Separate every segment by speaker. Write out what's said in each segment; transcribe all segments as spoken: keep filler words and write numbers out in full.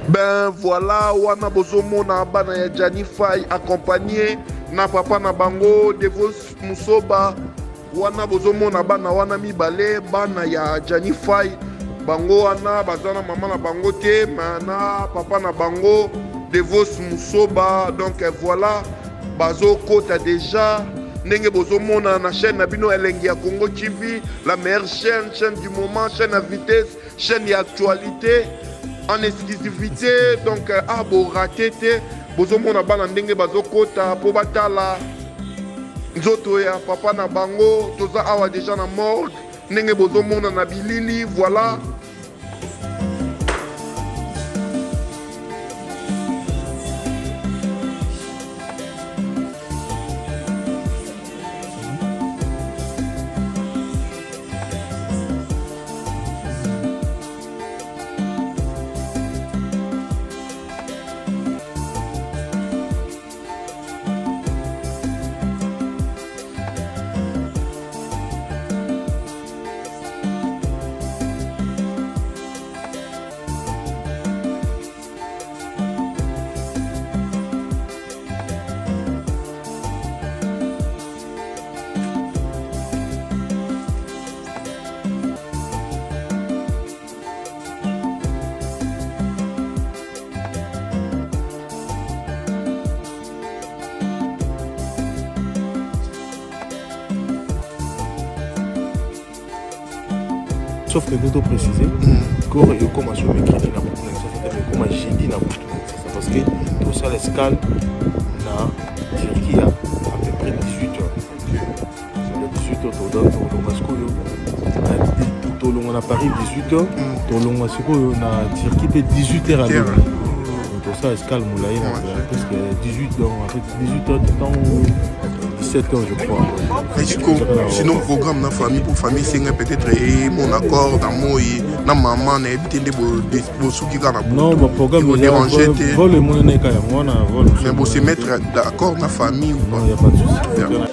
Speaker 1: Ben voilà, wana bozomo na bana ya Janify accompagné na papa na bango Devos Musoba. Wana bozomo na bana wana mibale bana ya Janify bango wana bazana mama na bango te na papa na bango Devos Musoba. Donc voilà, bazo kota déjà ndenge bozomona na chaîne na bino Elengi ya Congo T V, la meilleure chaîne, chaîne du moment, chaîne à vitesse, chaîne ya actualité en exclusivité. Donc ah bo raté te bozomona bana ndenge bazokota po batala nzoto ya papa na bango toza awa déjà na morgue ndenge bozomona na bilili. Voilà.
Speaker 2: Sauf que nous devons préciser que nous comme à jouer crédit na beaucoup mais comme à jeudi na beaucoup parce que tout ça l'escale na Turquie à peu près dix-huit heures. C'est dix-huit heures tout dans tout le masco tout long on a Paris dix-huit heures tout long masco na Turquie peut dix-huit heures à l'heure. Tout ça escale moulaï parce que dix-huit heures en fait dix-huit heures de temps dix-sept heures je crois.
Speaker 1: Sinon programme na famille pour famille c'est peut-être mon accord dans moi na maman na éviter de bo souki kana.
Speaker 2: Non, mon programme
Speaker 1: vous déranger
Speaker 2: te vol mon na ka moi na vol.
Speaker 1: Mais vous se mettre d'accord na famille ou pas?
Speaker 2: Non, il y a pas de souci.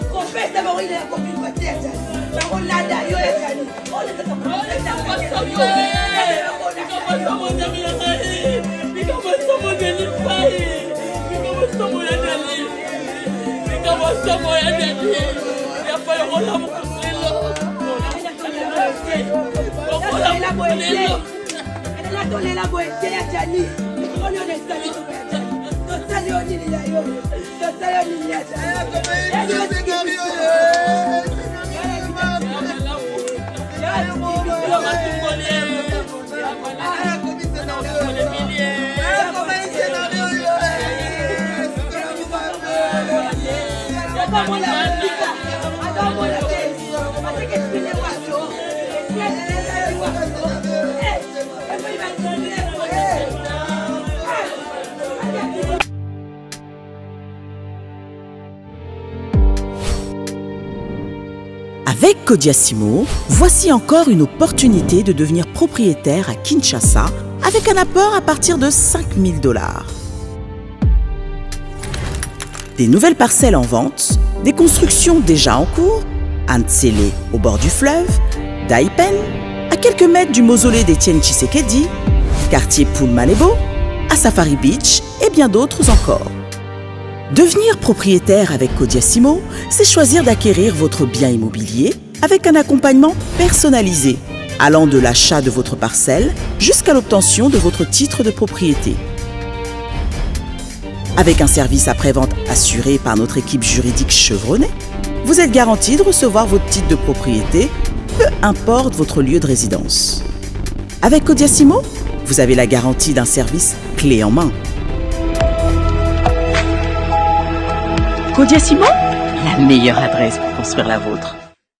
Speaker 3: Avec Kodiasimo, voici encore une opportunité de devenir propriétaire à Kinshasa avec un apport à partir de cinq mille dollars. Des nouvelles parcelles en vente, des constructions déjà en cours, à Ntsele au bord du fleuve, Daipen, à quelques mètres du mausolée d'Étienne Tshisekedi, quartier Poul-Malebo, à Safari Beach et bien d'autres encore. Devenir propriétaire avec Kodiasimo, c'est choisir d'acquérir votre bien immobilier avec un accompagnement personnalisé, allant de l'achat de votre parcelle jusqu'à l'obtention de votre titre de propriété. Avec un service après-vente assuré par notre équipe juridique chevronnée, vous êtes garanti de recevoir votre titre de propriété, peu importe votre lieu de résidence. Avec Kodiasimo, vous avez la garantie d'un service clé en main. Kodiasimo, la meilleure adresse pour construire la vôtre.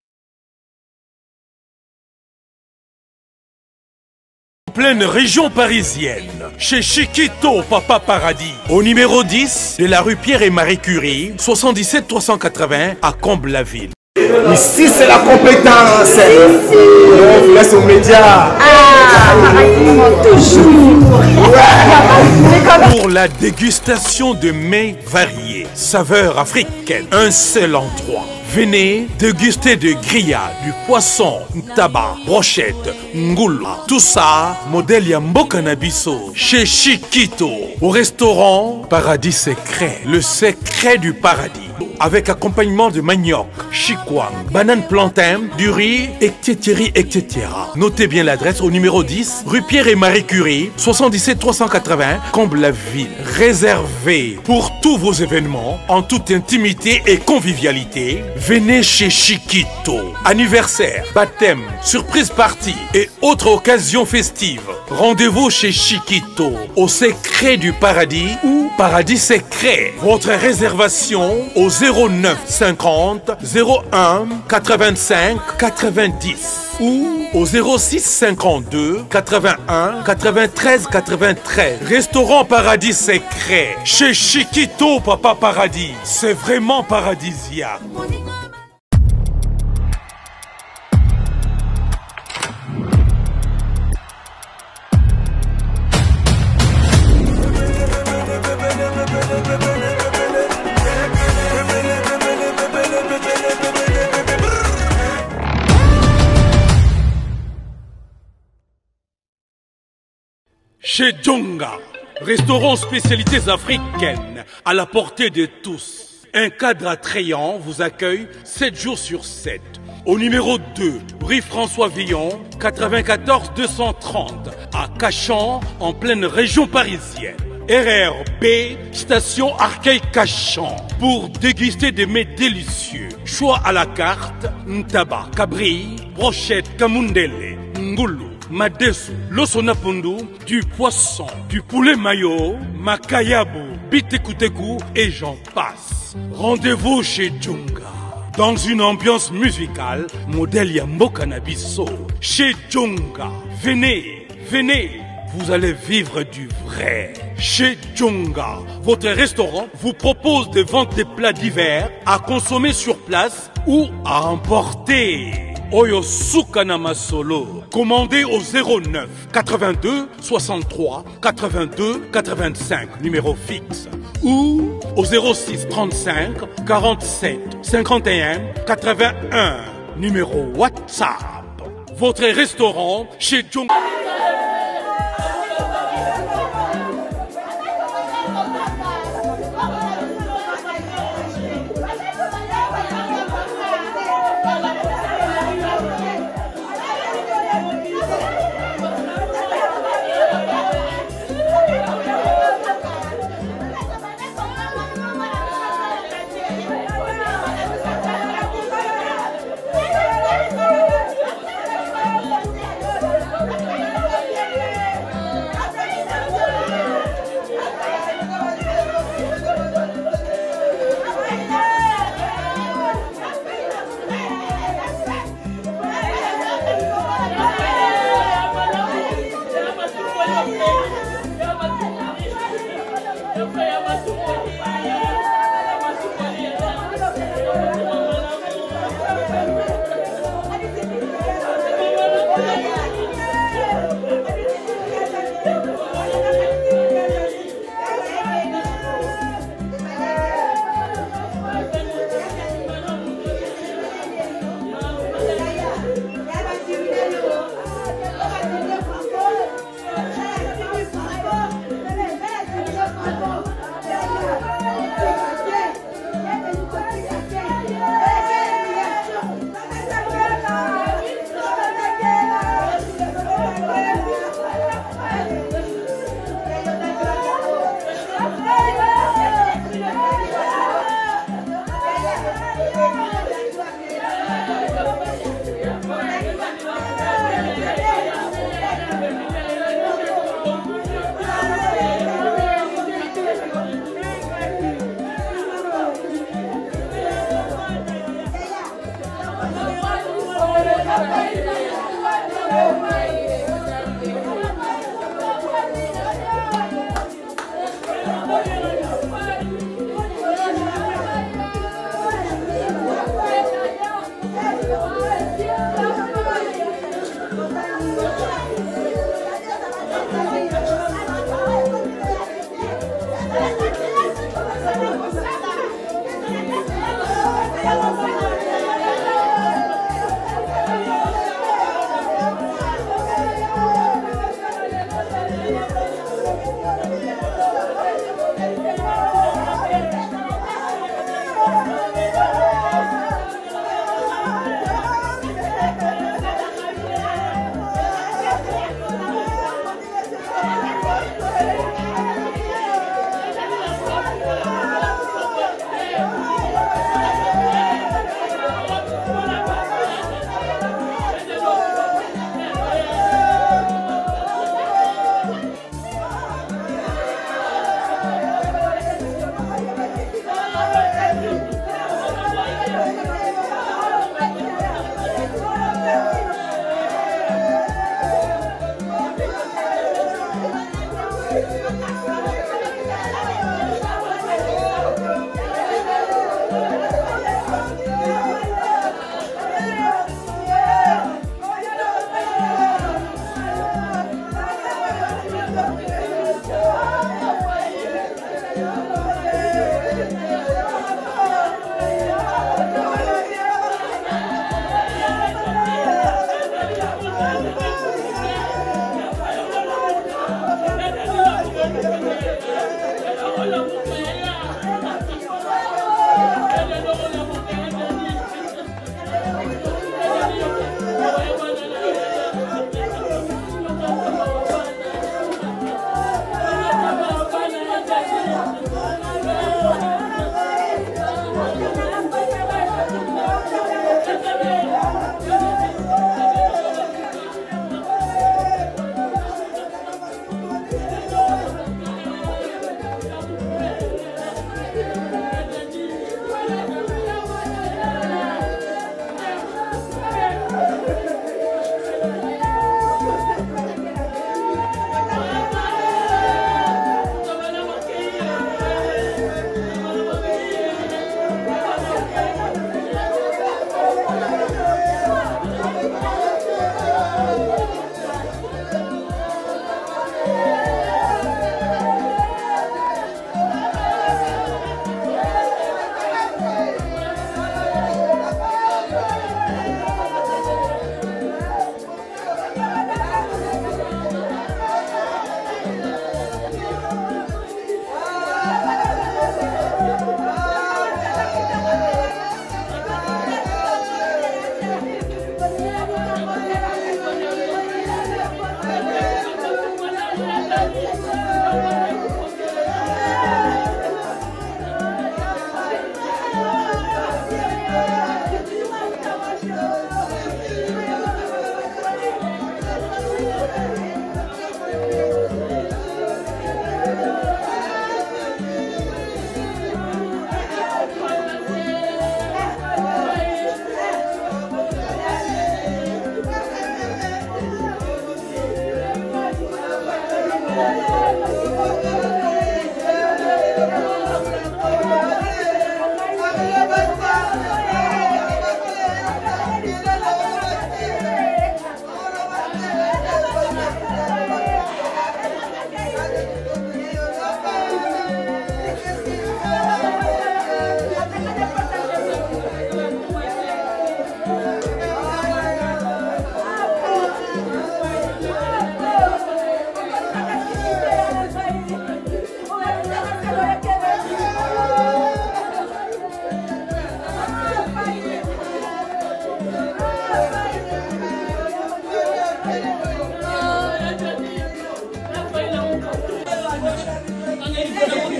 Speaker 4: Pleine région parisienne, chez Chiquito Papa Paradis, au numéro dix de la rue Pierre et Marie Curie, soixante-dix-sept trois cent quatre-vingts à Comble-la-Ville.
Speaker 5: Ici c'est la compétence. On vous laisse aux médias.
Speaker 3: Ah, toujours.
Speaker 4: Pour la dégustation de mets variés, saveurs africaines, un seul endroit. Venez déguster de grillades, du poisson, tabac, brochette, ngoula. Tout ça, modèle Yamboka Nabiso, chez Chiquito, au restaurant Paradis Secret, le secret du paradis. Avec accompagnement de manioc, chikwang, banane plantain, du riz, et cetera, et cetera. Notez bien l'adresse au numéro dix, rue Pierre et Marie Curie, soixante-dix-sept trois cent quatre-vingts, Comble-la-Ville. Réservé pour tous vos événements, en toute intimité et convivialité. Venez chez Chiquito. Anniversaire, baptême, surprise party et autres occasions festives. Rendez-vous chez Chiquito, au secret du paradis ou Paradis Secret. Votre réservation au zéro neuf cinquante zéro un quatre-vingt-cinq quatre-vingt-dix ou au zéro six cinquante-deux quatre-vingt-un quatre-vingt-treize quatre-vingt-treize. Restaurant Paradis Secret chez Chiquito Papa Paradis. C'est vraiment paradisiaque. Chez Djonga, restaurant spécialités africaines, à la portée de tous. Un cadre attrayant vous accueille sept jours sur sept. Au numéro deux, rue François Villon, quatre-vingt-quatorze deux cent trente, à Cachan, en pleine région parisienne. R R B, station Arcueil-Cachan, pour déguster des mets délicieux. Choix à la carte, ntaba, cabri, brochette, kamundele, ngoulou, madesu, losonapundu, du poisson, du poulet mayo, makayabu, bitekuteku et j'en passe. Rendez-vous chez Djonga. Dans une ambiance musicale, modèle Yamboka Nabiso. Chez Djonga. Venez, venez, vous allez vivre du vrai. Chez Djonga, votre restaurant vous propose de vendre des plats divers à consommer sur place ou à emporter. Oyo Sukana Masolo. Commandez au zéro neuf quatre-vingt-deux soixante-trois quatre-vingt-deux quatre-vingt-cinq, numéro fixe. Ou au zéro six trente-cinq quarante-sept cinquante et un quatre-vingt-un, numéro WhatsApp. Votre restaurant chez Djonga.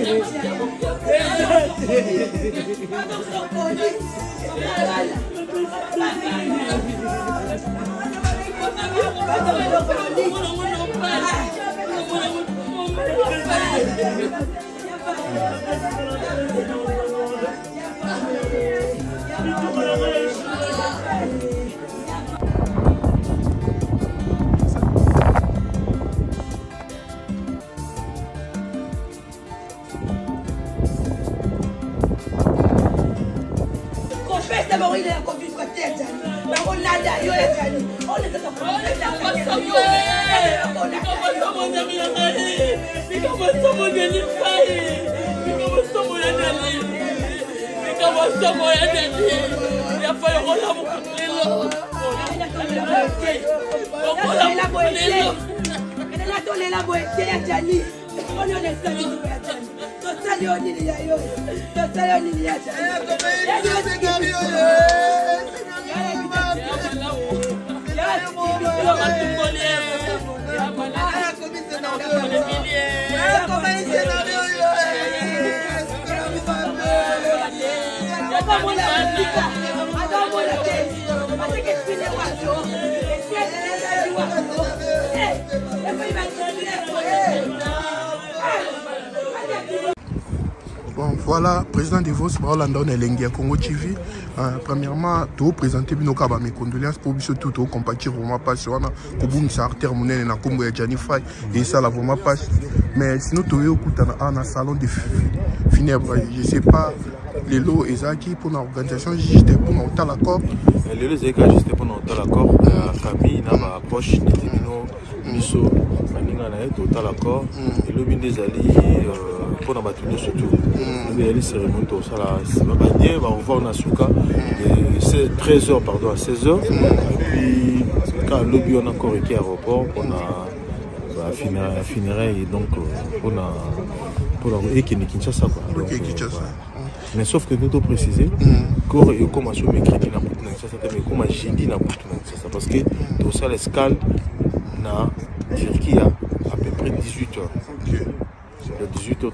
Speaker 1: Bon, voilà, président de Vos, Barolanda, on est Lengia Congo T V. Euh, premièrement, tout présenter nos cas, mes condoléances pour tout, tout, compatir vraiment pas sur un Koboum, ça artère mon na Combo et Janify, et ça la vraiment passe. Mais sinon, tout est au coup dans un salon de funèbres. Je sais pas, les lots et Zaki pour l'organisation, juste pour notre accord.
Speaker 2: Les lots et Zaki, juste pour notre accord. La famille, n'a approche, les miso, maninga na total accord. Et le bin des alliés. Pour la surtout, les cérémonies, ça va bien, on va en Asuka, c'est treize heures, pardon, à seize heures. Et puis, quand le lobby on a encore été à l'aéroport, on a finirait et donc on a pour la et qui n'est Kinshasa. Mais sauf que nous devons préciser que comme à ce mercredi na bout Kinshasa, mais comme à jeudi na bout Kinshasa, parce que tout ça l'escale na Turquie à peu près dix-huit heures. dix-huit heures,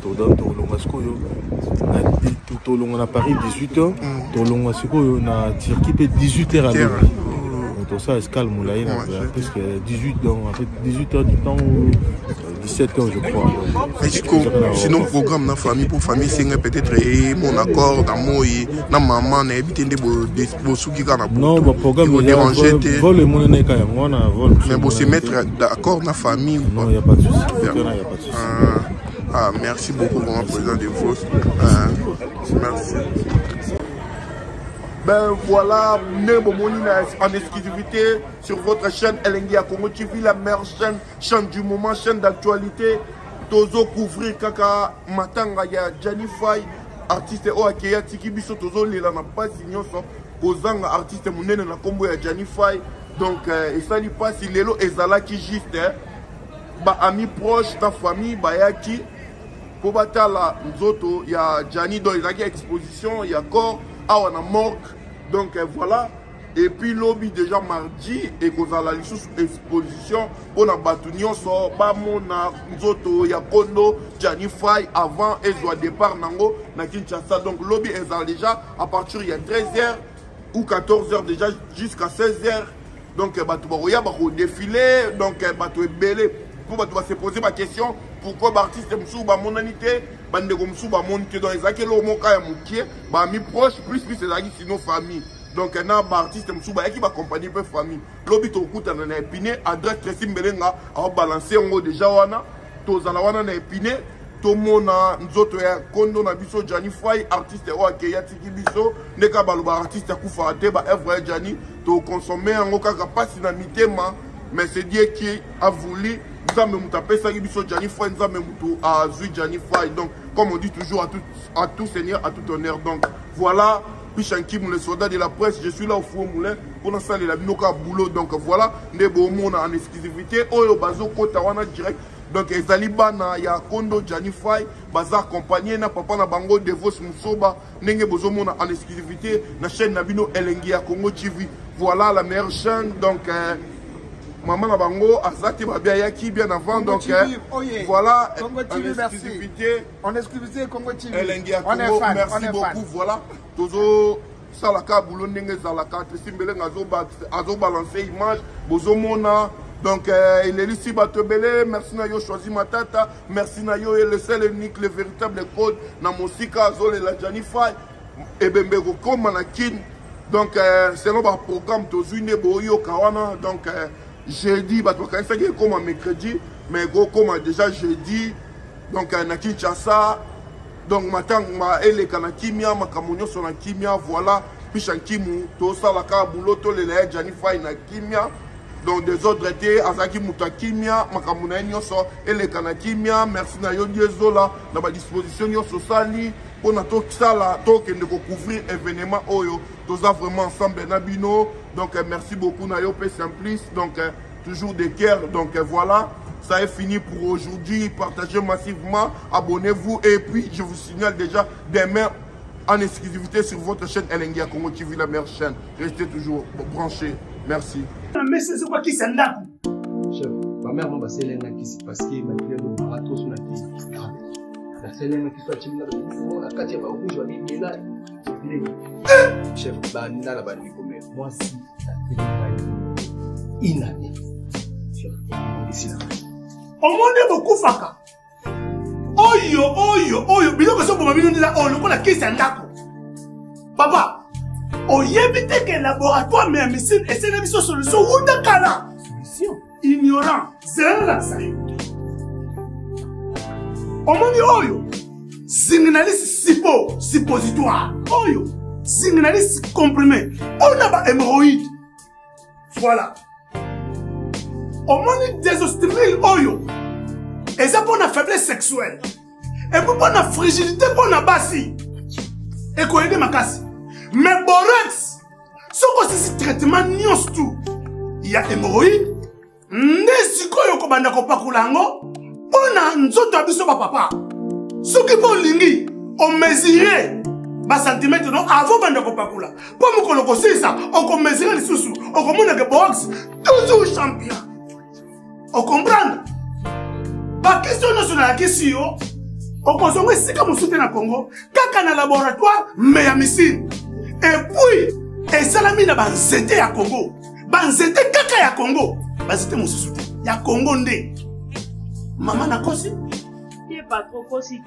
Speaker 2: on a Paris dix-huit heures, on a Turquie dix-huit heures à l'heure. Donc ça escale moulaï, parce que dix-huit heures du temps, dix-sept heures je crois.
Speaker 1: Sinon, programme dans la famille, pour famille, c'est peut-être mon accord, d'amour, na maman, na éviter des sous qui ont
Speaker 2: non, le programme
Speaker 1: est dérangé.
Speaker 2: Vol le monde n'est qu'à moi, vol.
Speaker 1: Mais pour se mettre d'accord dans la famille.
Speaker 2: Non, il n'y a pas de souci. Il n'y a pas de souci.
Speaker 1: Ah, merci beaucoup, vraiment, président de Vos. Euh, merci. Ben voilà, en exclusivité sur votre chaîne Elengia Congo T V, la meilleure chaîne, chaîne du moment, chaîne d'actualité. Tozo couvrir kaka matanga ya Janify, artiste o akeya tiki biso tozo lela na pas nyonso kozanga artiste munene na kombo ya Janify. Donc et ça li passe lelo ezala ki juste ba amis proches ta famille ba yaki pour batala nzoto ya Jani do ezaki exposition ya corps awa na morgue. Donc voilà. Et puis lobby déjà mardi et kozala li sous exposition pour na batu nyonso ba mona nzoto ya kondo Janify avant et soit départ nango na Kinshasa. Donc lobby ezala déjà à partir il y a treize heures ou quatorze heures déjà jusqu'à seize heures. Donc batu baroya ba défiler donc batu ebele pour batu va se poser ma question pourquoi l'artiste msou ba monanité bande comme msou ba monité dans ezaki lo moka ya mukie ba mi proche plus plus ezaki sinon famille. Donc na ba artiste msou ba qui ba accompagner peu famille lobi to kuta na Épinay adresse Tracy Mbelenga a balancer ngo déjà wana to zala wana na Épinay to mona nzoto ya kondo na biso Janify artiste o akeya tiki biso neka baloba artiste kufa te ba œuvre ya Jani to consommer ngo kaka pasi na mitema mais c'est Dieu qui a voulu Nzambe mutapé ça biso Janify Nzambe mutu a zui Janify. Donc comme on dit toujours à tout à tout seigneur à tout honneur. Donc voilà Pichankim le soldat de la presse, je suis là au Four Moulin pour l'instant la binoka boulot. Donc voilà ndebo mona en exclusivité oyo bazo kota wana direct. Donc ezali bana ya kondo Janify baza accompagné na papa na bango Devos Musoba ndenge bozo mona en exclusivité na chaîne na bino Elengia Congo T V. Voilà la meilleure chaîne. Donc euh, maman na bango azaki babia yaki bien avant donc voilà en exclusivité
Speaker 5: en exclusivité Congo T V
Speaker 1: elengi ya Congo merci beaucoup voilà tozo salaka boulot ndenge zalaka tesimbele azo balancer image bozomona donc il est ici batebele merci na yo choisi matata merci na yo le seul unique le véritable code na mosika azole la Janify ebembe ko koma na kin donc selon ba programme tozune boyo kawana donc jeudi bato kanisa ki koma mercredi mais go koma déjà jeudi donc na Kinshasa donc matin ma eleka na kimia makamunyo so na kimia voilà puis chankimu to salaka boulot to le la Janify na kimia donc des autres étés azaki muta kimia makamuna nyoso eleka na kimia merci na yo diezola na ba disposition nyoso sali pour na to sala to kende ko couvrir événement oyo toza vraiment ensemble na bino donc merci beaucoup na yo P Simplice donc toujours des cœurs donc voilà ça est fini pour aujourd'hui partagez massivement abonnez-vous et puis je vous signale déjà demain en exclusivité sur votre chaîne Elengi ya Congo T V la meilleure chaîne restez toujours branchés merci.
Speaker 6: Mais c'est quoi qui s'en a?
Speaker 7: Chef, ma mère m'a passé l'un qui s'est passé, ma fille m'a marathon sur la vie. La seule qui soit chimna, la katia va rouge, va dire là. Chef, bah, n'a la banni comme moi si la télé inanée. Chef, ici là.
Speaker 6: Au monde est beaucoup faka. Oyo, oyo, oyo, bilo que ça pour ma vie, on dit là, oh, le coup la qui s'en a. Papa. Oyebite que laboratoire mais missile et c'est la mission solution ou dakala solution ignorant c'est la ça omoni oyo signaliste sipo suppositoire oyo signaliste comprimé on a ba hémorroïde voilà omoni désostérile oyo et ça pour la faiblesse sexuelle et pour la fragilité pour la bassi et quoi aider ma casse. Mais borax, ce que c'est traitement nios tout. Il y a hémorroïde, n'est-ce que vous avez pakulango, on a un autre abisso papa. Ce qui peut lingi, on mesure, bas centimètre non avant de pakula. Pour me colocoser ça, on peut mesurer les sous-sous, on commande que borax, toujours champion. On comprend? Pas question nationale, question. On consomme ici comme soutien à Congo, quand on a un laboratoire, mais à missile. Et puis, et ça la mine banzete à Congo. Banzete kaka ya Congo. Banzete mon soutien. Ya Congo ndé. Maman n'a kosi?
Speaker 8: Il n'est pas trop kosi.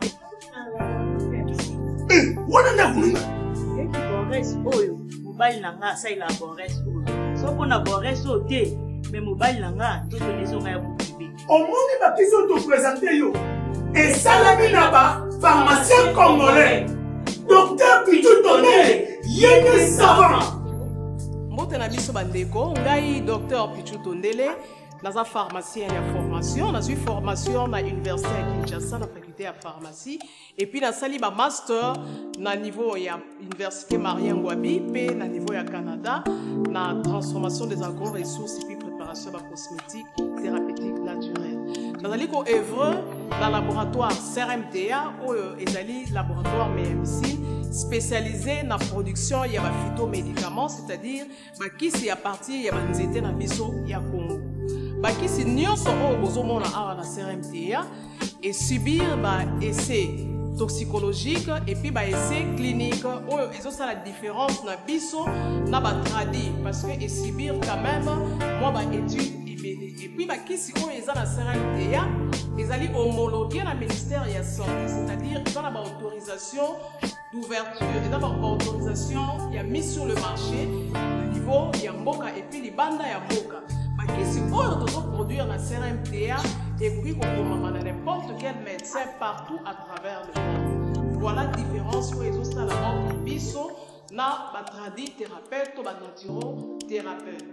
Speaker 6: Eh, wana nda kununga.
Speaker 8: Et qui borès oyo. Mobile nanga, ça il a borès oyo. So qu'on a borès oyo té. Mais mobile nanga, tout le maison a bouclé.
Speaker 6: Au monde va qu'ils ont te présenté yo. Et ça la mine là-bas, pharmacien congolais. Docteur Pichou Tondele, yéné savant.
Speaker 9: Mbote na biso bandeko, ngai docteur Pichou Tondele, naza pharmacien ya formation, naza formation na université à Kinshasa na faculté ya pharmacie et puis na sali ba master na niveau ya université Marien Ngouabi pe na niveau ya Canada na transformation des agro-ressources et puis préparation de cosmétiques thérapeutiques naturelles. Nazali ko œuvre dans le laboratoire C R M T A ou ezali laboratoire M M C spécialisé dans la production ya ba phytomédicaments, c'est-à-dire bakisi ya partie ya banzete na biso ya Congo. Bakisi nyonso oyo bozomona awa na C R M T A et subir ba essai toxicologique et puis ba essai clinique oyo ezosa la différence na biso na ba tradi parce que et subir quand même moi ba étude et puis bah qui si on est dans la C R M T A ils allaient homologuer la ministère de la santé, c'est-à-dire dans la autorisation d'ouverture et dans la autorisation il y a mis sur le marché le niveau il y a mboka et puis les bandes il y a mboka bah qui si on doit produire la C R M T A et puis qu'on peut n'importe quel médecin partout à travers le monde. Voilà la différence où ils ont ça la mort biso na ba tradi thérapeute ou ba naturo thérapeute.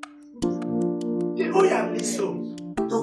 Speaker 6: Et où y a des choses? Donc,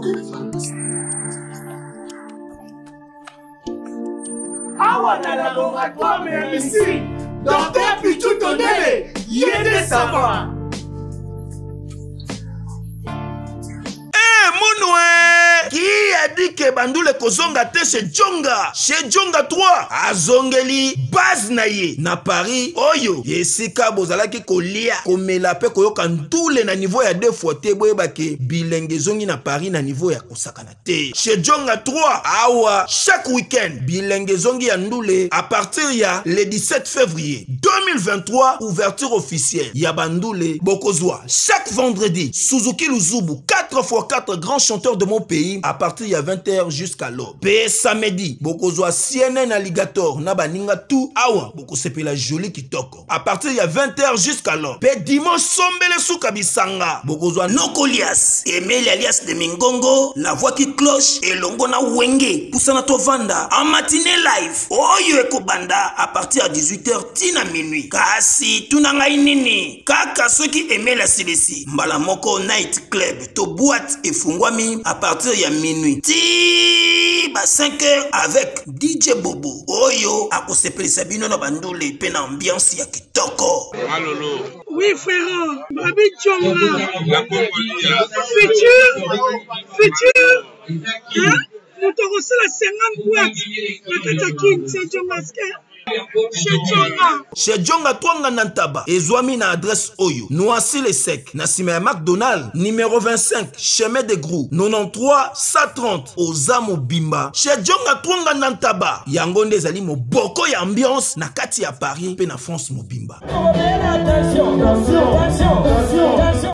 Speaker 6: awa na laboratoire mais ici, docteur Pichou Tondele, yéné savant.
Speaker 1: Eh, Mounoué! Qui a dit que
Speaker 5: ke bandule kozonga te chez Djonga. Chez Djonga trois azongeli base na ye na Paris oyo yesika bozalaki kolia komela pe koyoka ndule na niveau ya deux fois te boyeba ke bilenge zongi na Paris na niveau ya kosakana te. Chez Djonga trois awa chaque week-end bilenge zongi ya ndule à partir ya le dix-sept février deux mille vingt-trois ouverture officielle ya bandule bokozwa chaque vendredi Suzuki Luzubu quatre fois quatre grands chanteurs de mon pays à partir ya vingt heures jusqu'à l'aube. Pe samedi bokozwa C N N Alligator na baninga tout awa bokosepela joli kitoko à partir ya vingt heures jusqu'à l'aube. Pe dimanche sombele suka bisanga bokozwa Nokolias Emile alias de Mingongo la voix qui cloche elongo na wenge pusana tovanda en matinée live oyo ekobanda à partir à dix-huit heures tina minuit. Kasi tunanga inini kaka soki Emile silesi mbala moko night club to boîte efungwami à partir ya minuit ti ba cinq heures avec D J Bobo oyo akosepelisa bino na bandule pe na ambiance ya kitoko.
Speaker 10: Malolo.
Speaker 11: Oui frère, Babi Djonga. La Congolia. Futur, futur. Hein? Nous te reçons la cinquante boîtes. La Katakin, c'est Djonga.
Speaker 5: Chez Djonga Twanga Nantaba ezwami na adresse oyo Noisy le Sec na sima ya McDonald numéro vingt-cinq chemin de Grou quatre-vingt-treize cent trente Ozamo Bimba. Chez Djonga Twanga Nantaba yango nde ezali moboko ya ambiance na kati ya Paris pe na France mobimba.